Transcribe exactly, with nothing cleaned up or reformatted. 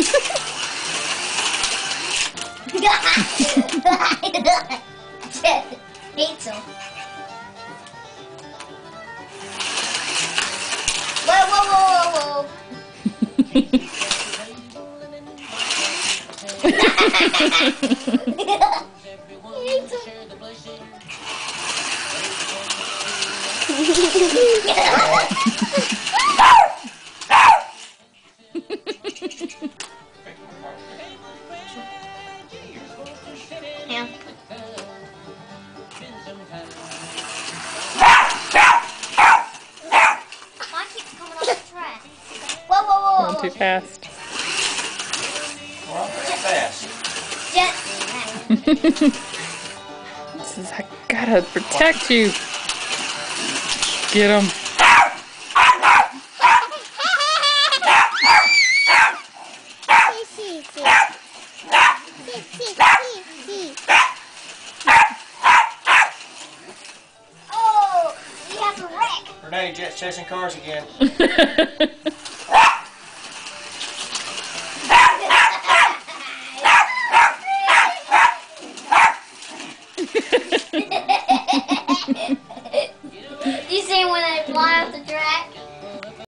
Hates him. Whoa, whoa, whoa, whoa, yeah. Mine keeps coming off the track. Whoa, whoa, whoa, whoa. Going too fast. Well, very fast. Gently. This is, I gotta protect you. Get him. Oh, he has a wreck. Renee, Jet's chasing cars again.